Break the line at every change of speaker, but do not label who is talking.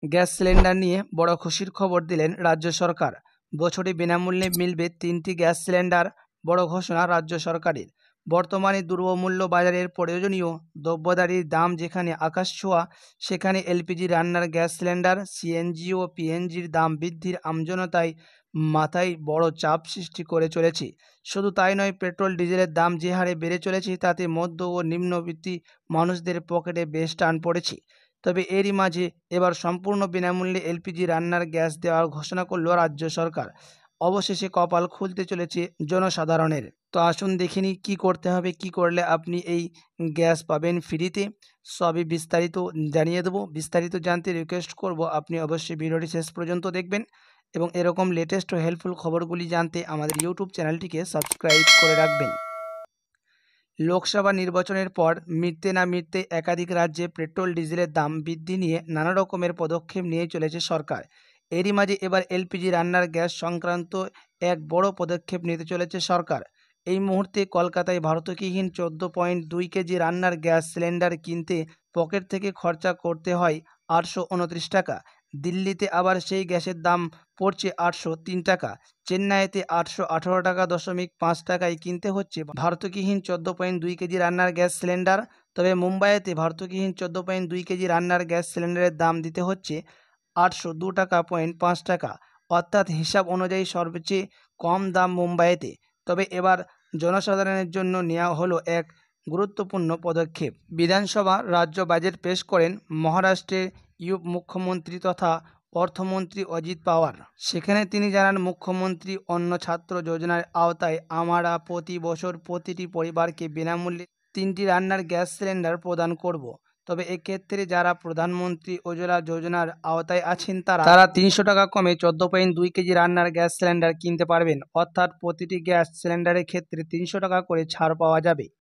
Gas cylinder নিয়ে বড় খুশির খবর দিলেন রাজ্য সরকার। বছরে বিনামূল্যে মিলবে 3টি গ্যাস সিলিন্ডার, বড় ঘোষণা রাজ্য সরকারের। বর্তমানে দ্রব্যমূল্য বাজারের প্রয়োজনীয় দ্রব্যদারির দাম যেখানে আকাশছোঁয়া, সেখানে এলপিজি রান্নার গ্যাস সিলিন্ডার, সিএনজি ও পিএনজির দাম বৃদ্ধির আমজনতায় মাথায় বড় চাপ সৃষ্টি করে চলেছে। শুধু তাই নয়, পেট্রোল ডিজেলের দাম যে হারে বেড়ে চলেছে তাতে মধ্য ও নিম্নবিত্ত মানুষদের পকেটে বেশ টান পড়েছে। তবে এরই মাঝে এবার সম্পূর্ণ বিনামূল্যে এলপিজি রান্নার গ্যাস দেওয়ার ঘোষণা করল রাজ্য সরকার। অবশেষে কপাল খুলতে চলেছে জনসাধারণের। তো আসুন দেখে নিই কী করতে হবে, কী করলে আপনি এই গ্যাস পাবেন ফ্রিতে। সবই বিস্তারিত জানিয়ে দেবো। বিস্তারিত জানতে রিকোয়েস্ট করব আপনি অবশ্যই ভিডিওটি শেষ পর্যন্ত দেখবেন এবং এরকম লেটেস্ট ও হেল্পফুল খবরগুলি জানতে আমাদের ইউটিউব চ্যানেলটিকে সাবস্ক্রাইব করে রাখবেন। লোকসভা নির্বাচনের পর মিটতে না মিটতে একাধিক রাজ্যে পেট্রোল ডিজেলের দাম বৃদ্ধি নিয়ে নানা রকমের পদক্ষেপ নিয়ে চলেছে সরকার। এরই মাঝে এবার এলপিজি রান্নার গ্যাস সংক্রান্ত এক বড় পদক্ষেপ নিতে চলেছে সরকার। এই মুহূর্তে কলকাতায় ভর্তুকিহীন 14.2 কেজি রান্নার গ্যাস সিলিন্ডার কিনতে পকেট থেকে খরচা করতে হয় 829 টাকা। দিল্লিতে আবার সেই গ্যাসের দাম পড়ছে 803 টাকা। চেন্নাইতে 818.5 টাকায় কিনতে হচ্ছে ভর্তুকিহীন 14.2 কেজি রান্নার গ্যাস সিলিন্ডার। তবে মুম্বাইতে ভর্তুকিহীন 14.2 কেজি রান্নার গ্যাস সিলিন্ডারের দাম দিতে হচ্ছে 802.5 টাকা। অর্থাৎ হিসাব অনুযায়ী সবচেয়ে কম দাম মুম্বাইতে। তবে এবার জনসাধারণের জন্য নেওয়া হলো এক গুরুত্বপূর্ণ পদক্ষেপ। বিধানসভা রাজ্য বাজেট পেশ করেন মহারাষ্ট্রের মুখ্যমন্ত্রী তথা অর্থমন্ত্রী অজিত পাওয়ার। সেখানে তিনি জানান, মুখ্যমন্ত্রী অন্ন ছাত্র যোজনার আওতায় আমরা প্রতি বছর প্রতিটি পরিবারকে বিনামূল্যে 3টি রান্নার গ্যাস সিলিন্ডার প্রদান করব। তবে এক্ষেত্রে যারা প্রধানমন্ত্রী উজ্জ্বলা যোজনার আওতায় আছেন তারা 300 টাকা কমে 14.2 কেজি রান্নার গ্যাস সিলিন্ডার কিনতে পারবেন। অর্থাৎ প্রতিটি গ্যাস সিলিন্ডারের ক্ষেত্রে 300 টাকা করে ছাড় পাওয়া যাবে।